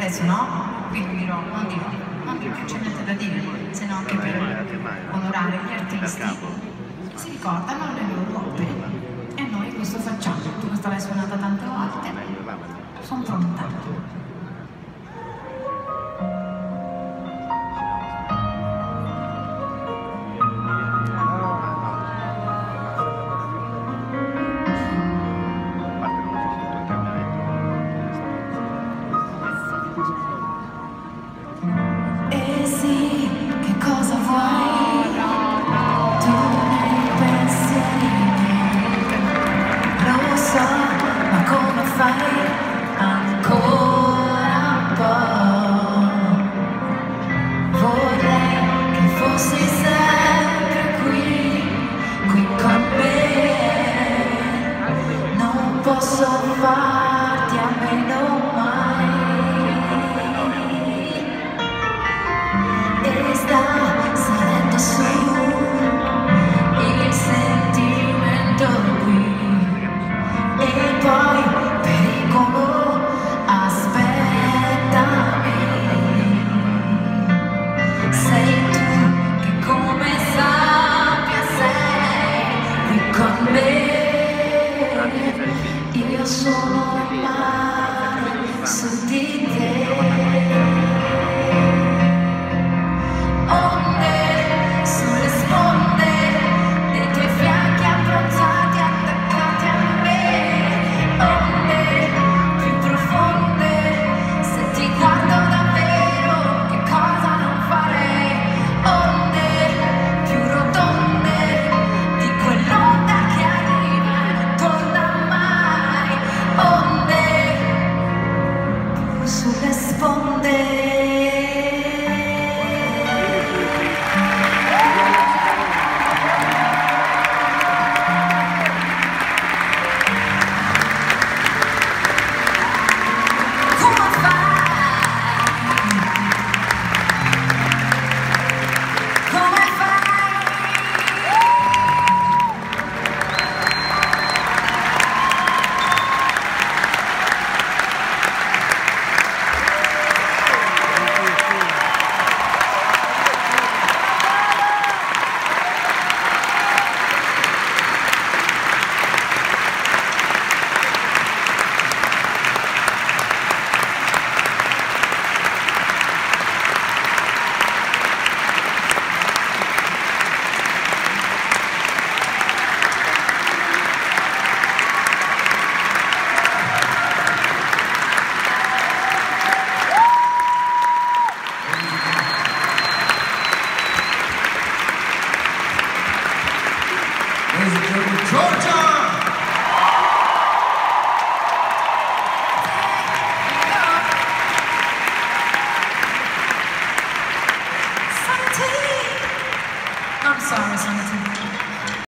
adesso no, quindi dirò, non dirò più c'è niente da dire, se no anche per onorare gli artisti si ricordano le loro opere e noi questo facciamo. Tu questa l'hai suonata tante volte, sono pronta. Posso farti a meno mai e sta salendo su il sentimento qui e poi pericolo, aspettami, sei tu che come sabbia sei qui con me. Io sono il mare su di te, onde sulle sponde dei tuoi fianchi abbronzati attaccati a me, onde più profonde, se ti guardo davvero che cosa non farei, onde più rotonde di quell'onda che arriva e non torna mai, onde più sulle sponde. Georgia!